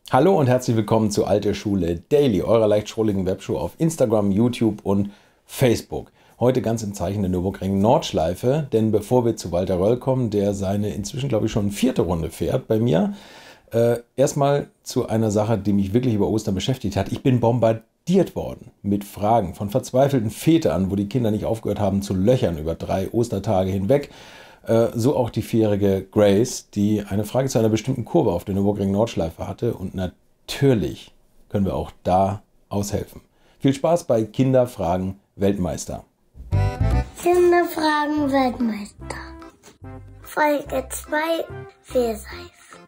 Hallo und herzlich willkommen zu Alte Schule Daily, eurer leicht schrulligen Webshow auf Instagram, YouTube und Facebook. Heute ganz im Zeichen der Nürburgring Nordschleife, denn bevor wir zu Walter Röll kommen, der seine inzwischen, glaube ich, schon 4. Runde fährt bei mir, erstmal zu einer Sache, die mich wirklich über Ostern beschäftigt hat. Ich bin bombardiert worden mit Fragen von verzweifelten Vätern, wo die Kinder nicht aufgehört haben zu löchern über 3 Ostertage hinweg. So auch die 4-jährige Grace, die eine Frage zu einer bestimmten Kurve auf der Nürburgring Nordschleife hatte. Und natürlich können wir auch da aushelfen. Viel Spaß bei Kinderfragen Weltmeister. Kinderfragen Weltmeister. Folge 2, Wehrseif.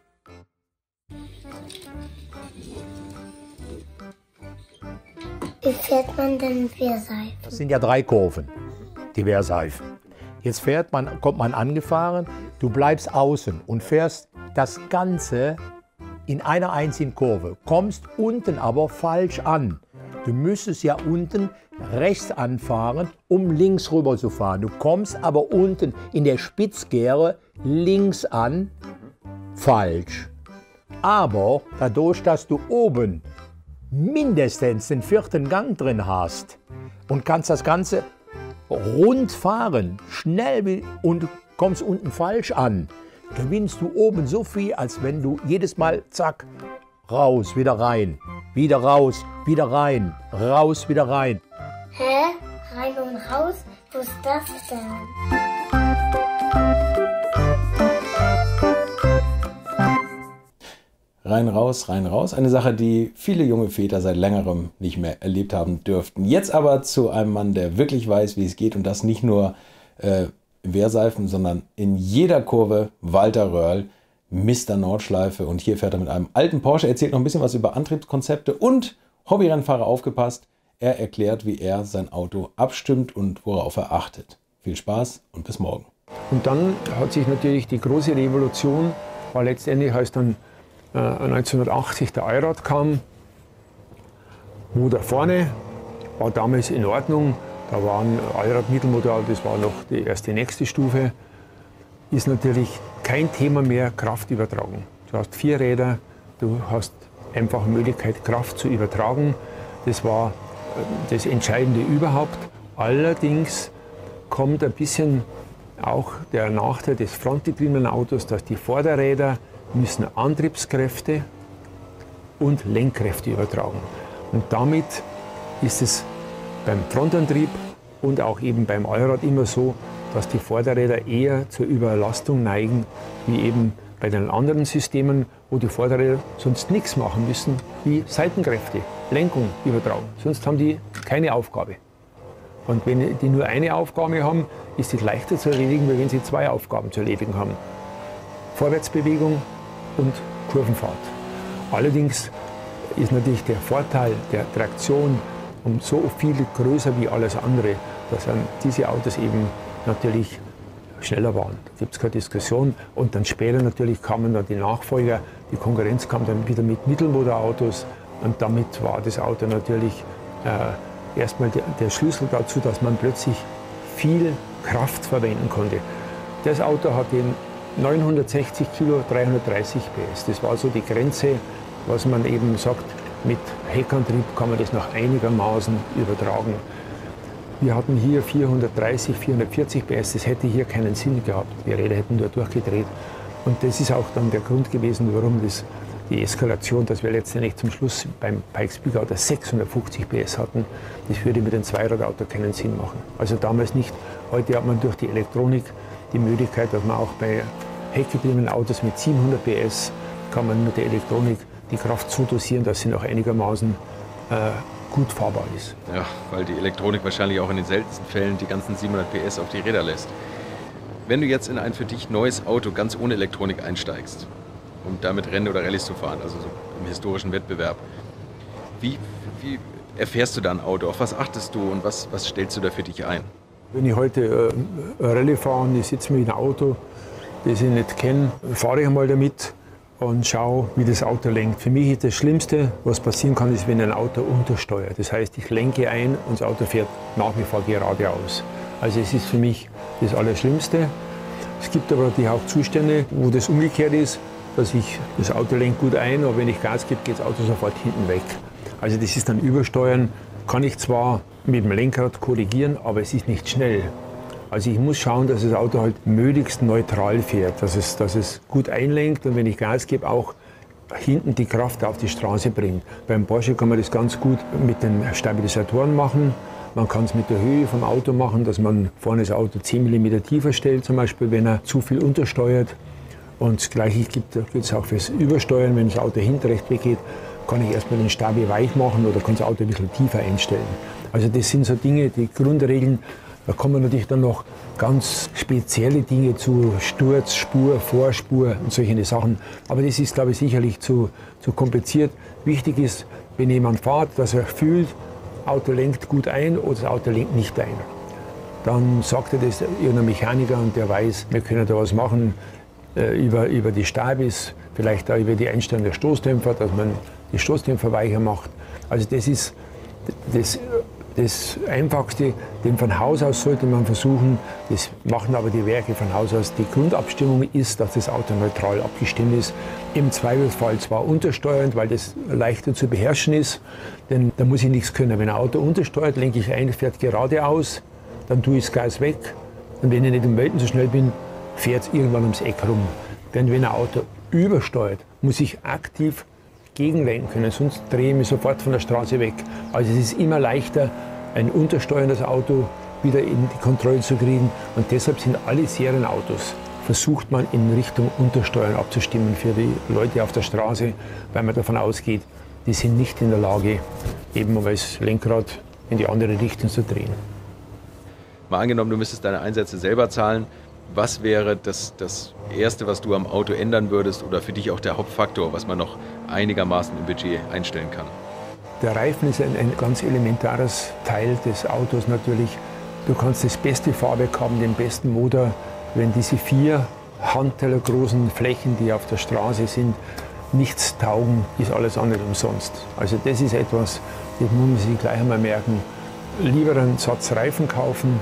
Wie fährt man denn Wehrseif? Das sind ja 3 Kurven, die Wehrseifen. Jetzt kommt man angefahren, du bleibst außen und fährst das Ganze in einer einzigen Kurve, kommst unten aber falsch an. Du müsstest ja unten rechts anfahren, um links rüber zu fahren. Du kommst aber unten in der Spitzkehre links an, falsch. Aber dadurch, dass du oben mindestens den 4. Gang drin hast und kannst das Ganze rund fahren, schnell und kommst unten falsch an, gewinnst du oben so viel, als wenn du jedes Mal zack, raus, wieder rein, wieder raus, wieder rein, raus, wieder rein. Hä? Rein und raus? Wo ist das denn? Rein, raus. Eine Sache, die viele junge Väter seit längerem nicht mehr erlebt haben dürften. Jetzt aber zu einem Mann, der wirklich weiß, wie es geht und das nicht nur Wehrseifen, sondern in jeder Kurve. Walter Röll, Mr. Nordschleife. Und hier fährt er mit einem alten Porsche, erzählt noch ein bisschen was über Antriebskonzepte und Hobbyrennfahrer, aufgepasst. Er erklärt, wie er sein Auto abstimmt und worauf er achtet. Viel Spaß und bis morgen. Und dann hat sich natürlich die große Revolution, war letztendlich, als dann 1980 der Allrad kam, wo da vorne war damals in Ordnung, da war ein Allrad Mittelmotor, das war noch die nächste Stufe, ist natürlich kein Thema mehr Kraftübertragung. Du hast 4 Räder, du hast einfach Möglichkeit Kraft zu übertragen, das war das Entscheidende überhaupt. Allerdings kommt ein bisschen auch der Nachteil des frontgetriebenen Autos, dass die Vorderräder müssen Antriebskräfte und Lenkkräfte übertragen. Und damit ist es beim Frontantrieb und auch eben beim Allrad immer so, dass die Vorderräder eher zur Überlastung neigen, wie eben bei den anderen Systemen, wo die Vorderräder sonst nichts machen müssen, wie Seitenkräfte, Lenkung übertragen. Sonst haben die keine Aufgabe. Und wenn die nur eine Aufgabe haben, ist es leichter zu erledigen, als wenn sie 2 Aufgaben zu erledigen haben. Vorwärtsbewegung und Kurvenfahrt. Allerdings ist natürlich der Vorteil der Traktion um so viel größer wie alles andere, dass dann diese Autos eben natürlich schneller waren. Da gibt es keine Diskussion. Und dann später natürlich kamen dann die Nachfolger. Die Konkurrenz kam dann wieder mit Mittelmotorautos. Und damit war das Auto natürlich erstmal der Schlüssel dazu, dass man plötzlich viel Kraft verwenden konnte. Das Auto hat den 960 Kilo, 330 PS. Das war so die Grenze, was man eben sagt, mit Heckantrieb kann man das noch einigermaßen übertragen. Wir hatten hier 430, 440 PS, das hätte hier keinen Sinn gehabt. Die Räder hätten nur durchgedreht. Und das ist auch dann der Grund gewesen, warum die Eskalation, dass wir letztendlich zum Schluss beim Pikes Peak Auto 650 PS hatten, das würde mit dem Zweiradauto keinen Sinn machen. Also damals nicht. Heute hat man durch die Elektronik die Möglichkeit, dass man auch bei heckgetriebenen Autos mit 700 PS kann man mit der Elektronik die Kraft so dosieren, dass sie noch einigermaßen gut fahrbar ist. Ja, weil die Elektronik wahrscheinlich auch in den seltensten Fällen die ganzen 700 PS auf die Räder lässt. Wenn du jetzt in ein für dich neues Auto ganz ohne Elektronik einsteigst, um damit Rennen oder Rallyes zu fahren, also so im historischen Wettbewerb, wie erfährst du da ein Auto? Auf was achtest du und was stellst du da für dich ein? Wenn ich heute Rallye fahre und ich sitze mir in einem Auto, das ich nicht kenne, fahre ich einmal damit und schaue, wie das Auto lenkt. Für mich ist das Schlimmste, was passieren kann, ist, wenn ein Auto untersteuert. Das heißt, ich lenke ein und das Auto fährt nach wie vor geradeaus. Also es ist für mich das Allerschlimmste. Es gibt aber natürlich auch Zustände, wo das umgekehrt ist, dass das Auto lenkt gut ein, aber wenn ich Gas gebe, geht das Auto sofort hinten weg. Also das ist dann Übersteuern, kann ich zwar mit dem Lenkrad korrigieren, aber es ist nicht schnell. Also ich muss schauen, dass das Auto halt möglichst neutral fährt, dass es gut einlenkt und wenn ich Gas gebe, auch hinten die Kraft auf die Straße bringt. Beim Porsche kann man das ganz gut mit den Stabilisatoren machen. Man kann es mit der Höhe vom Auto machen, dass man vorne das Auto 10 mm tiefer stellt, zum Beispiel, wenn er zu viel untersteuert. Und das Gleiche gilt es auch fürs Übersteuern. Wenn das Auto hinten recht weggeht, kann ich erstmal den Stabi weich machen oder kann das Auto ein bisschen tiefer einstellen. Also das sind so Dinge, die Grundregeln. Da kommen natürlich dann noch ganz spezielle Dinge zu Sturz, Spur, Vorspur und solche Sachen. Aber das ist, glaube ich, sicherlich zu kompliziert. Wichtig ist, wenn jemand fährt, dass er fühlt, Auto lenkt gut ein oder das Auto lenkt nicht ein. Dann sagt er das irgendein Mechaniker und der weiß, wir können da was machen über die Stabis, vielleicht auch über die Einstellung der Stoßdämpfer, dass man die Stoßdämpfer weicher macht. Also das ist das Einfachste, denn von Haus aus sollte man versuchen, das machen aber die Werke von Haus aus, die Grundabstimmung ist, dass das Auto neutral abgestimmt ist. Im Zweifelsfall zwar untersteuernd, weil das leichter zu beherrschen ist, denn da muss ich nichts können. Wenn ein Auto untersteuert, lenke ich ein, fährt geradeaus, dann tue ich das Gas weg und wenn ich nicht um Welten so schnell bin, fährt es irgendwann ums Eck rum. Denn wenn ein Auto übersteuert, muss ich aktiv gegenlenken können, sonst drehe ich mich sofort von der Straße weg. Also es ist immer leichter, ein untersteuerndes Auto wieder in die Kontrolle zu kriegen und deshalb sind alle Serienautos, versucht man in Richtung Untersteuern abzustimmen für die Leute auf der Straße, weil man davon ausgeht, die sind nicht in der Lage, eben mal das Lenkrad in die andere Richtung zu drehen. Mal angenommen, du müsstest deine Einsätze selber zahlen. Was wäre das Erste, was du am Auto ändern würdest oder für dich auch der Hauptfaktor, was man noch einigermaßen im Budget einstellen kann? Der Reifen ist ein ganz elementares Teil des Autos natürlich. Du kannst das beste Fahrwerk haben, den besten Motor. Wenn diese 4 Handteller großen Flächen, die auf der Straße sind, nichts taugen, ist alles andere umsonst. Also das ist etwas, das muss man sich gleich einmal merken. Lieber einen Satz Reifen kaufen,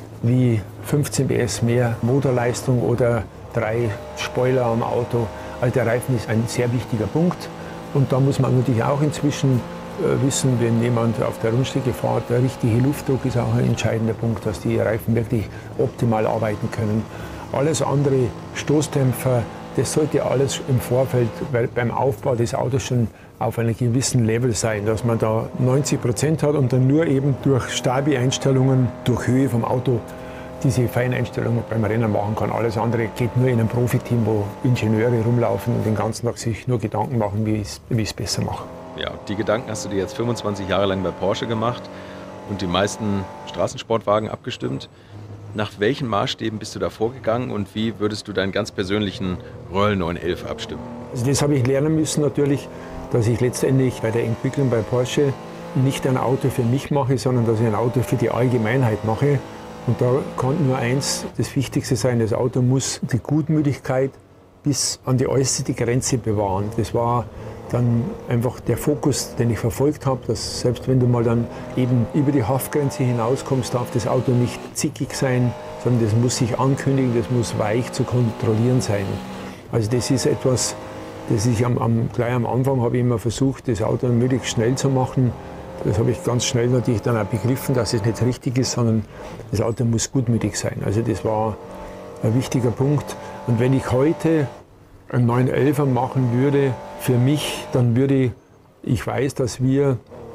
wie 15 PS mehr Motorleistung oder 3 Spoiler am Auto. Also der Reifen ist ein sehr wichtiger Punkt. Und da muss man natürlich auch inzwischen wissen, wenn jemand auf der Rundstrecke fährt, der richtige Luftdruck ist auch ein entscheidender Punkt, dass die Reifen wirklich optimal arbeiten können. Alles andere, Stoßdämpfer, das sollte alles im Vorfeld beim Aufbau des Autos schon auf einem gewissen Level sein, dass man da 90% hat und dann nur eben durch Stabi-Einstellungen, durch Höhe vom Auto diese Feineinstellungen beim Rennen machen kann. Alles andere geht nur in einem Profiteam, wo Ingenieure rumlaufen und den ganzen Tag sich nur Gedanken machen, wie ich es besser mache. Ja, die Gedanken hast du dir jetzt 25 Jahre lang bei Porsche gemacht und die meisten Straßensportwagen abgestimmt. Nach welchen Maßstäben bist du da vorgegangen und wie würdest du deinen ganz persönlichen Roll 911 abstimmen? Also das habe ich lernen müssen natürlich, dass ich letztendlich bei der Entwicklung bei Porsche nicht ein Auto für mich mache, sondern dass ich ein Auto für die Allgemeinheit mache. Und da kann nur eins das Wichtigste sein, das Auto muss die Gutmütigkeit bis an die äußerste Grenze bewahren. Das war dann einfach der Fokus, den ich verfolgt habe, dass selbst wenn du mal dann eben über die Haftgrenze hinauskommst, darf das Auto nicht zickig sein, sondern das muss sich ankündigen, das muss weich zu kontrollieren sein. Also das ist etwas, das ich gleich am Anfang habe ich immer versucht, das Auto möglichst schnell zu machen. Das habe ich ganz schnell natürlich dann auch begriffen, dass es nicht richtig ist, sondern das Auto muss gutmütig sein. Also das war ein wichtiger Punkt. Und wenn ich heute einen 911er machen würde, für mich, dann würde ich weiß, dass wir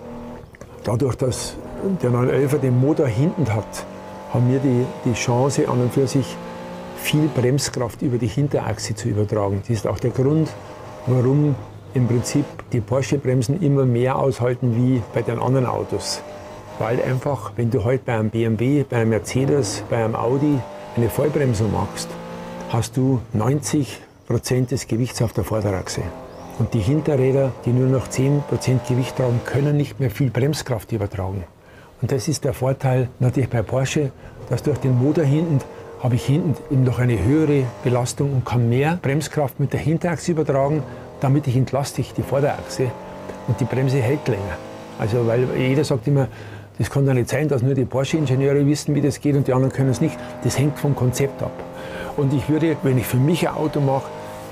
dadurch, dass der 911er den Motor hinten hat, haben wir die Chance an und für sich viel Bremskraft über die Hinterachse zu übertragen. Das ist auch der Grund, warum im Prinzip die Porsche-Bremsen immer mehr aushalten wie bei den anderen Autos. Weil einfach, wenn du heute bei einem BMW, bei einem Mercedes, bei einem Audi eine Vollbremsung machst, hast du 90% des Gewichts auf der Vorderachse. Und die Hinterräder, die nur noch 10% Gewicht tragen, können nicht mehr viel Bremskraft übertragen. Und das ist der Vorteil natürlich bei Porsche, dass durch den Motor hinten habe ich hinten eben noch eine höhere Belastung und kann mehr Bremskraft mit der Hinterachse übertragen. Damit entlaste ich die Vorderachse und die Bremse hält länger. Also weil jeder sagt immer, das kann doch nicht sein, dass nur die Porsche-Ingenieure wissen, wie das geht und die anderen können es nicht. Das hängt vom Konzept ab. Und ich würde, wenn ich für mich ein Auto mache,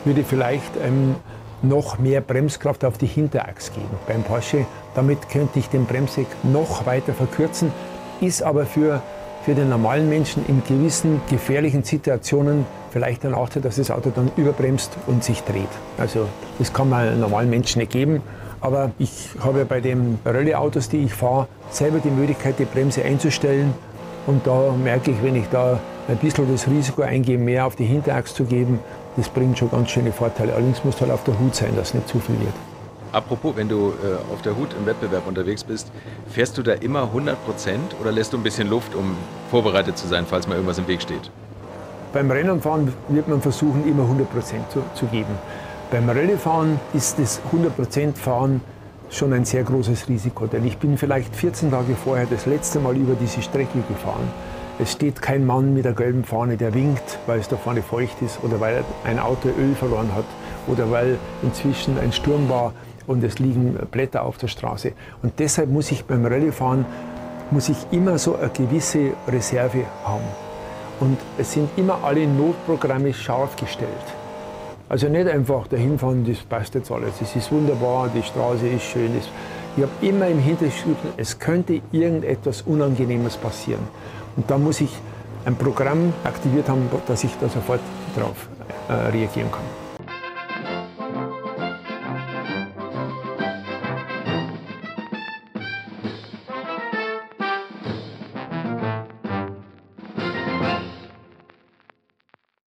würde vielleicht noch mehr Bremskraft auf die Hinterachse geben beim Porsche. Damit könnte ich den Bremsweg noch weiter verkürzen, ist aber für den normalen Menschen in gewissen gefährlichen Situationen vielleicht ein Nachteil, dass das Auto dann überbremst und sich dreht. Also das kann man einem normalen Menschen nicht geben. Aber ich habe bei den Rallye-Autos, die ich fahre, selber die Möglichkeit, die Bremse einzustellen. Und da merke ich, wenn ich da ein bisschen das Risiko eingehe, mehr auf die Hinterachse zu geben, das bringt schon ganz schöne Vorteile. Allerdings muss halt auf der Hut sein, dass nicht zu viel wird. Apropos, wenn du auf der Hut im Wettbewerb unterwegs bist, fährst du da immer 100% oder lässt du ein bisschen Luft, um vorbereitet zu sein, falls mal irgendwas im Weg steht? Beim Rennenfahren wird man versuchen, immer 100% zu geben. Beim Rallyefahren ist das 100% Fahren schon ein sehr großes Risiko, denn ich bin vielleicht 14 Tage vorher das letzte Mal über diese Strecke gefahren. Es steht kein Mann mit der gelben Fahne, der winkt, weil es da vorne feucht ist oder weil ein Auto Öl verloren hat oder weil inzwischen ein Sturm war und es liegen Blätter auf der Straße. Und deshalb muss ich beim Rallyefahren immer so eine gewisse Reserve haben. Und es sind immer alle Notprogramme scharf gestellt. Also nicht einfach dahin fahren, das passt jetzt alles, es ist wunderbar, die Straße ist schön. Ich habe immer im Hintergrund, es könnte irgendetwas Unangenehmes passieren. Und da muss ich ein Programm aktiviert haben, dass ich da sofort darauf reagieren kann.